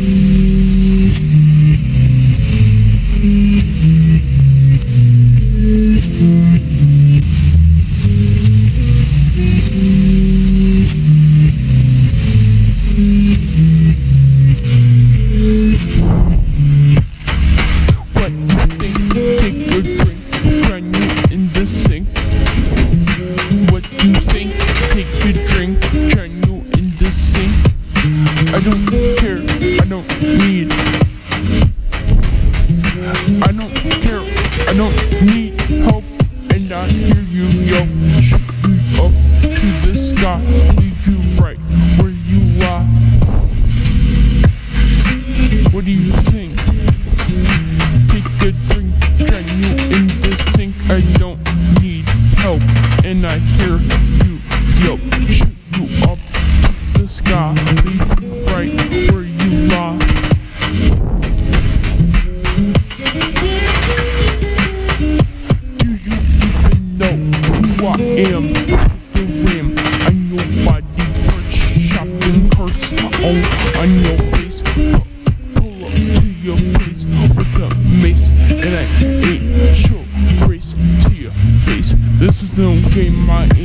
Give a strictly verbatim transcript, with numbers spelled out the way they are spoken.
I don't care, I don't need. I don't care, I don't need help. And I hear you, yo, shoot you up to the sky, leave you right where you lie. What do you think? Take a drink, drown you in the sink. I don't need help, and I hear you, yo, shoot you up to the sky, leave you right where you lie. Do you even know who I am? The ram on your body, perch, shopping carts all on your face. Pull up to your place with a mace, and I ain't show grace to your face. This is no game, I